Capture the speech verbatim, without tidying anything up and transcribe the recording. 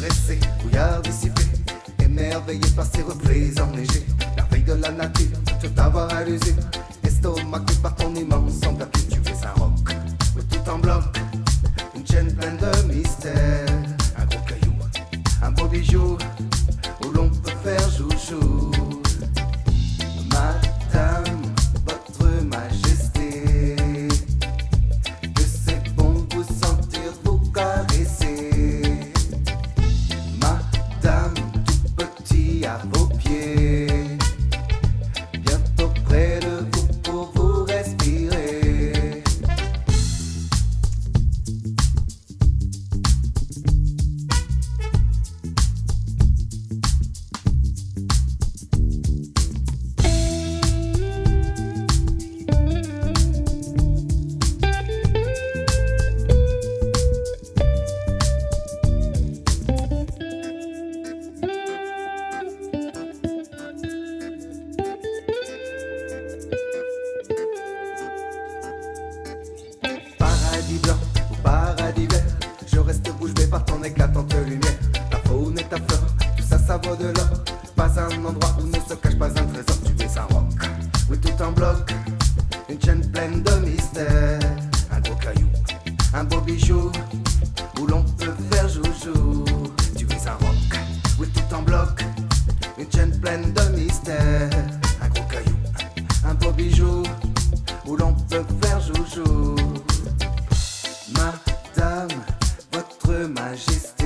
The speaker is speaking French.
caressé, brouillard dissipé, émerveillé par ses reflets enneigés. Merveille de la nature, tout avoir à l'usure, estomaqué par ton immense envergure. Tu es un roc, oui, tout en bloc, une chaîne pleine de mystère, un gros caillou, un beau bijou, où l'on peut faire joujou. Madame, votre majesté, que c'est bon vous sentir, vous caresser. Madame, tout petit à vos pieds, bientôt près de vous pour vous respirer. Paradis blanc ou paradis vert, je reste bouche bée par ton éclatante lumière. Ta faune et ta flore, tout ça, ça vaut de l'or. Pas un endroit où ne se cache pas un trésor. Tu es un roc, oui, tout en bloc, une chaîne pleine de mystère, un gros caillou, un beau bijou, où l'on peut faire joujou. Tu es un roc, oui, tout en bloc, une chaîne pleine de mystère, un gros caillou, un beau bijou, où l'on peut faire joujou. Madame, votre majesté,